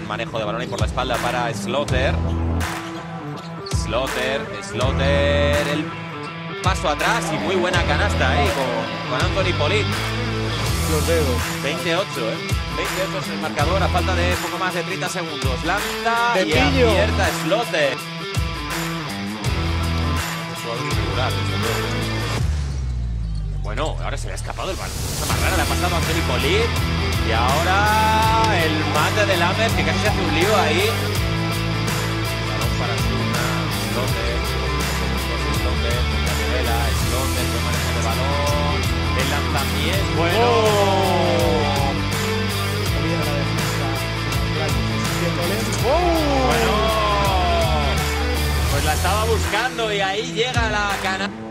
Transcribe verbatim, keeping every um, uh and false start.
manejo de balón y por la espalda para Slaughter. Slaughter, Slaughter, el paso atrás y muy buena canasta ahí con, con Anthony Polit. Los dedos. veintiocho, ¿eh? veintiocho es el marcador a falta de poco más de treinta segundos. Lanza de y pillo. acierta Slaughter. Irregular, bueno, ahora se le ha escapado el balón. Esa más rara le ha pasado a Anthony Polit. Y ahora el mate de Lammers, que casi se hace un lío ahí. Balón para Suna, Slaughter, Slaughter, Slaughter, Slaughter, buen manejo de balón. El lanzamiento. Bueno. Oh. Bueno. Pues la estaba buscando y ahí llega la canasta.